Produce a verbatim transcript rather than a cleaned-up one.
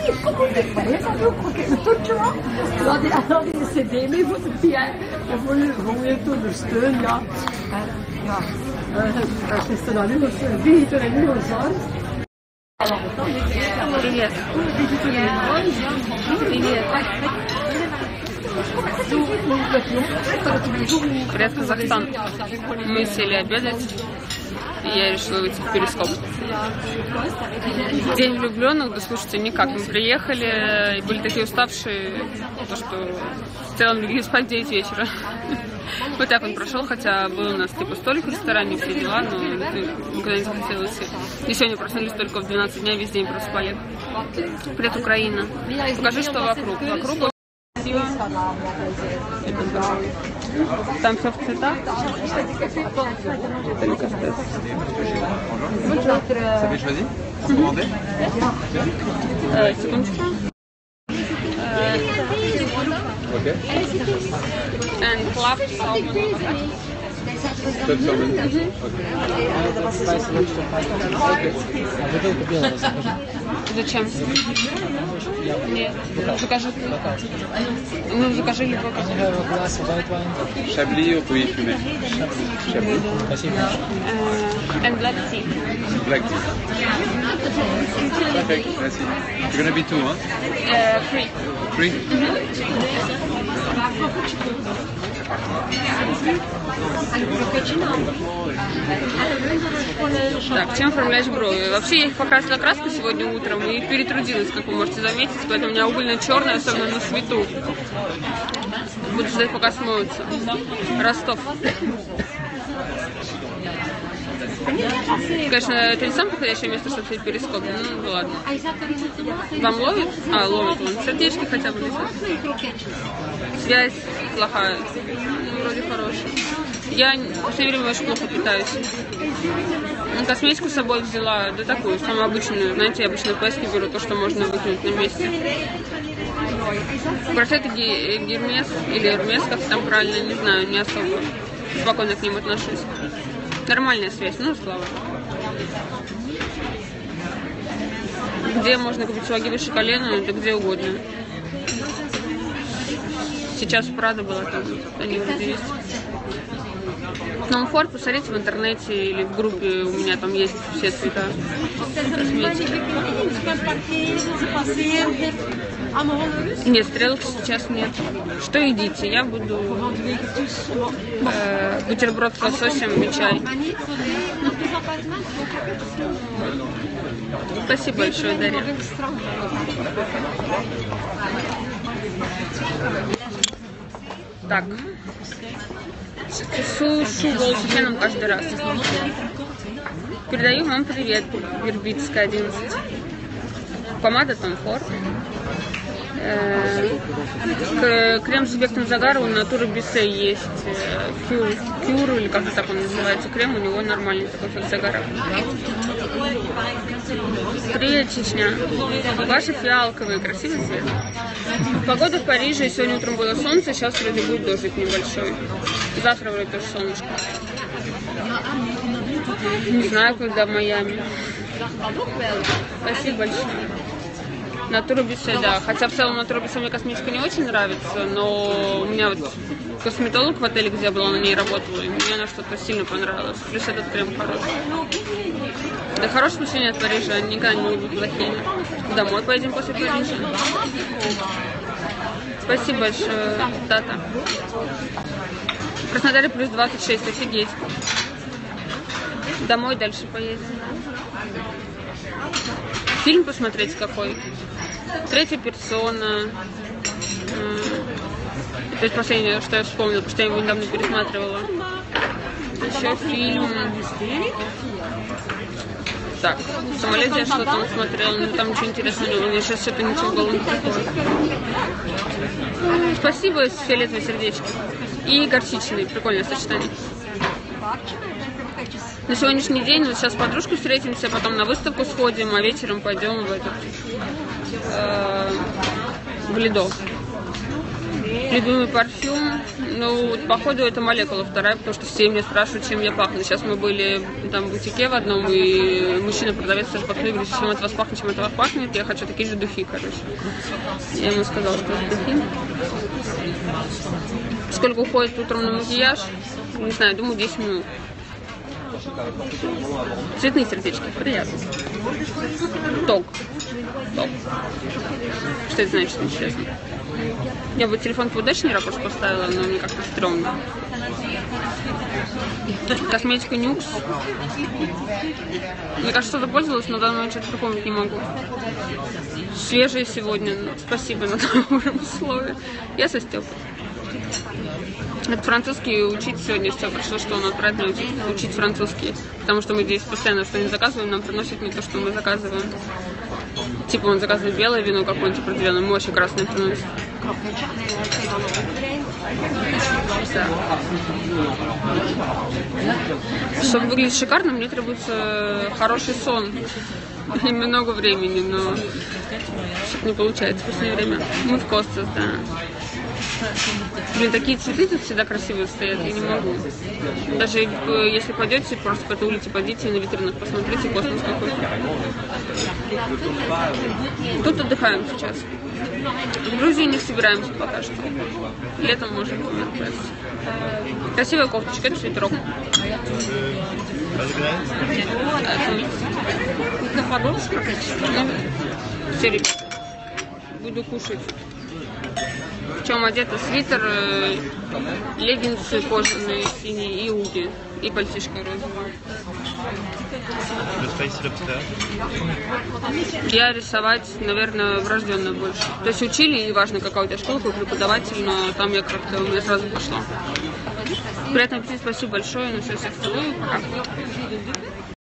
oui, comment on est prêt, ça veut croquer le tout, tu vois. Alors, alors, die C D, mais vous, ja, vous voulez tout le steun, ja. Ja, das ist dann alles, wie ich dann nur sagen. Привет. Привет. Привет, Казахстан. Мы сели обедать, и я решила выйти в перископ. День влюбленных, да слушайте, никак. Мы приехали и были такие уставшие, то, что в целом легли спать в девять вечера. Вот так он прошел, хотя был у нас типа столик в ресторане, все дела, но никуда не захотелось. И сегодня проснулись только в двенадцать дня, весь день проспали. Привет, Украина. Покажи, что вокруг. Вокруг очень красиво. Там все в цветах. Секундочку. Okay. And club salmon. Club salmon. Okay. Зачем? Нет. Закажи. Ну, закажи любой. Chablis ou pouilly fumé? Chablis. Uh, and black tea. Black tea. Perfect. Merci. You're gonna be two, huh? Uh, free. Free? Так, чем оформлять брови? Вообще я их покрасила краску сегодня утром и перетрудилась, как вы можете заметить, поэтому у меня угольно-черная, особенно на свету. Буду ждать, пока смоются. Ростов. Конечно, это не самое подходящее место, чтобы снять перископ. Ну, ладно. Вам ловит? А, ловит он. Сердечки хотя бы летят. Связь плохая. Ну, вроде хорошая. Я в последнее время очень плохо питаюсь. Косметику с собой взяла, да такую, самую обычную. Знаете, я обычно пески беру, то, что можно выкинуть на месте. Браслеты Гермес или Эрмес, как там правильно, не знаю, не особо спокойно к ним отношусь. Нормальная связь, ну, слава. Где можно купить сапоги выше колена, да где угодно. Сейчас Прада была там, они вроде есть. Том Форд, посмотрите в интернете или в группе, у меня там есть все цвета косметики. Нет, стрелок сейчас нет. Что едите? Я буду э, бутерброд с лососем и чай. Спасибо большое, Дарья. Так. Сушу волосы феном каждый раз. Передаю вам привет, Вербицкая, одиннадцать. Помада Том Форд. Крем с эффектом загара у Натуры Бессе есть. Кюр, кюр, или как-то так он называется. Крем, у него нормальный такой эффект загара. Привет, Чечня. Ваши фиалковые, красивый цвет. Погода в Париже, сегодня утром было солнце, сейчас вроде будет дождик небольшой. Завтра вроде тоже солнышко. Не знаю, когда в Майами. Спасибо большое. Натура Бессе, да. Хотя в целом Натура Бессе мне косметика не очень нравится, но у меня вот косметолог в отеле, где я была, на ней работала, и мне она что-то сильно понравилось. Плюс этот крем хороший. Да хорошее впечатление от Парижа, они никогда не могут быть плохими. Домой поедем после Парижа. Спасибо большое, Тата. В Краснодаре плюс двадцать шесть, офигеть. Домой дальше поедем. Фильм посмотреть какой? Третья персона. Это последнее, что я вспомнила, потому что я его недавно пересматривала. Еще фильм. Так, самолет я что там смотрела, но там ничего интересного не было. Мне сейчас что-то ничего в голову не приходит. Спасибо, фиолетовые сердечки. И горчичные, прикольное сочетание. На сегодняшний день, вот сейчас с подружкой встретимся, потом на выставку сходим, а вечером пойдем в этот э, в Лидо. Любимый парфюм, Ну, вот, походу, это молекула вторая, потому что все меня спрашивают, чем я пахну. Сейчас мы были там в бутике в одном, и мужчина-продавец тоже подходит, говорит, чем от вас пахнет, чем от вас пахнет. Я хочу такие же духи, короче. Я ему сказала, что это духи. Сколько уходит утром на макияж? Не знаю, думаю, десять минут. Цветные сердечки, приятно. Ток. Ток. Что это значит, интересно? Я бы телефон по удачный ракурс поставила, но мне как-то стрёмно. Косметика Нюкс. Мне кажется, что-то пользовалась, но в данный момент что-то припомнить не могу. Свежие сегодня. Спасибо на добром слове. Я со Стёпой. Это французский учить сегодня. Стёпа решил, что он отправит меня учить, учить французский. Потому что мы здесь постоянно что-нибудь заказываем, нам приносят не то, что мы заказываем. Типа он заказывает белое вино какое-нибудь определенное, мы очень красное приносим. Да. Чтобы выглядеть шикарно, мне требуется хороший сон. И много времени, но что-то не получается в последнее время. Мы в Костас, да. Блин, такие цветы тут всегда красивые стоят, я не могу. Даже если пойдете, просто по этой улице пойдите и на витринах посмотрите, космос какой-то. Тут отдыхаем сейчас. В Грузии не собираемся пока что. Летом может быть. Красивая кофточка, это свитерок. На подушках. Все, ребята. Буду кушать. В чем одета свитер, э, леггинсы кожаные синие и уги. И пальтишко розовое. Я рисовать, наверное, врожденно больше. То есть учили, и важно, какая у тебя школа, какой преподаватель, но там я как-то, у меня сразу пошло. Приятного аппетита, спасибо большое, ну все, всех целую, пока.